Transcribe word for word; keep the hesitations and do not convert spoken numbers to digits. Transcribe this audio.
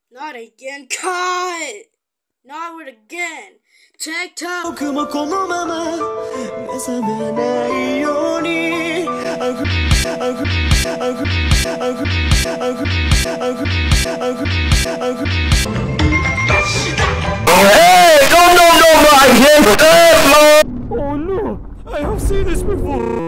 Not again. Cut! Not with again. TikTok. Hey, no, no, no, my head, Oh no, I have seen this before.